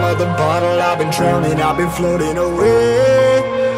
of the bottle, I've been drowning, I've been floating away.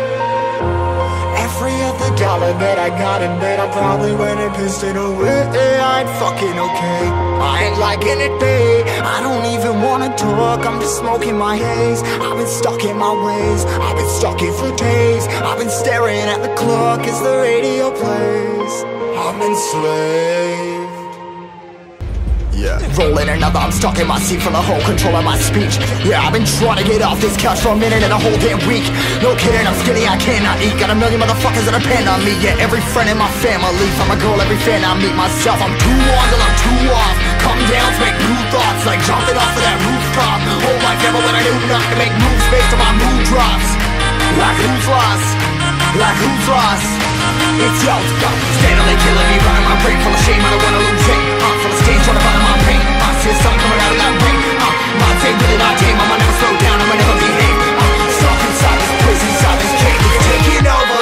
Every other dollar that I got in bed, I probably went and pissed it away. I ain't fucking okay, I ain't liking it, babe. I don't even wanna talk, I'm just smoking my haze. I've been stuck in my ways, I've been stuck here for days. I've been staring at the clock as the radio plays. I'm enslaved. Yeah. Rolling another, I'm stuck in my seat for the whole control of my speech. Yeah, I've been trying to get off this couch for a minute and a whole damn week. No kidding, I'm skinny, I cannot eat. Got a million motherfuckers that depend on me. Yeah, every friend in my family, from a girl, every fan I meet myself. I'm too on till I'm too off. Come down to make new thoughts, like jumping off of that rooftop. Hold my camera when I do not to make moves based on my mood drops. Like who's lost? Like who's lost? It's yo, steadily killing me, running my brain full of shame. I don't wanna lose it. Full of stage, trying to bottom my pain. I see the sun coming out of that rain. My day really not tame. I'ma never slow down, I'ma never behave. Stuck inside this prison, inside this cage. It's taking over.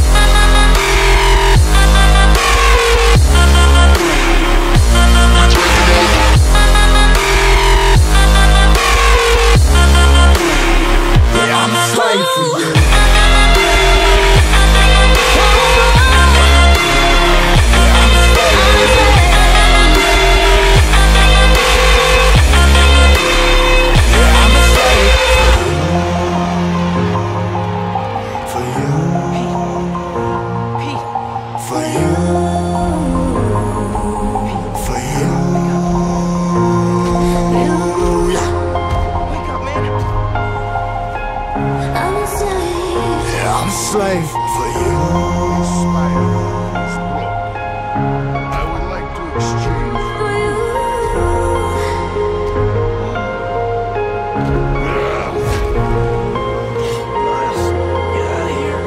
Yeah, I'm a slave for you. Slave for you. Spiderman is broke. I would like to exchange for you. Get out of here.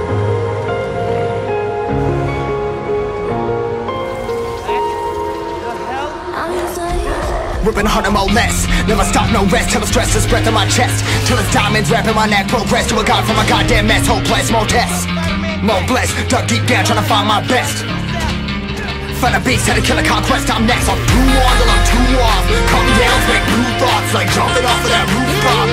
The hell? Ripping harder, more less. Never stop, no rest. Till the stress is breath in my chest. Till it's diamonds wrapping my neck. Progress to a god from a goddamn mess. Hopeless, more tests. More blessed, dug deep down trying to find my best. Find a beast, had to kill a conquest, I'm next. I'm too on till I'm too off. Come down to make new thoughts, like jumping off of that rooftop.